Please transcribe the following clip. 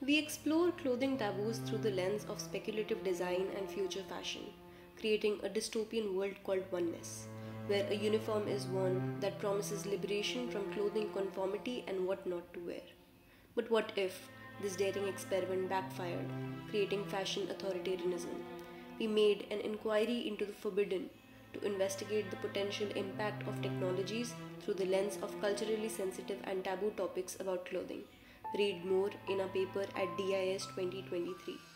We explore clothing taboos through the lens of speculative design and future fashion, creating a dystopian world called Oneness, where a uniform is worn that promises liberation from clothing conformity and what not to wear. But what if this daring experiment backfired, creating fashion authoritarianism? We made an inquiry into the forbidden to investigate the potential impact of technologies through the lens of culturally sensitive and taboo topics about clothing. Read more in our paper at DIS 2023.